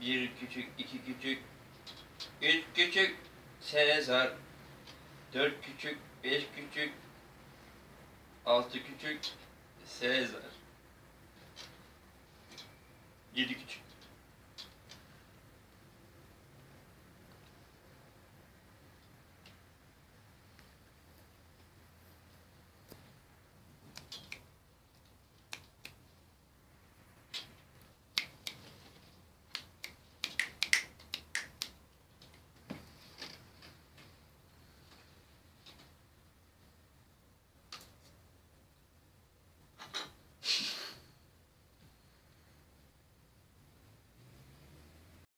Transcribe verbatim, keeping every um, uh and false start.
Bir küçük, iki küçük, üç küçük, Sezar. Dört küçük, beş küçük, altı küçük, Sezar. Yedi küçük.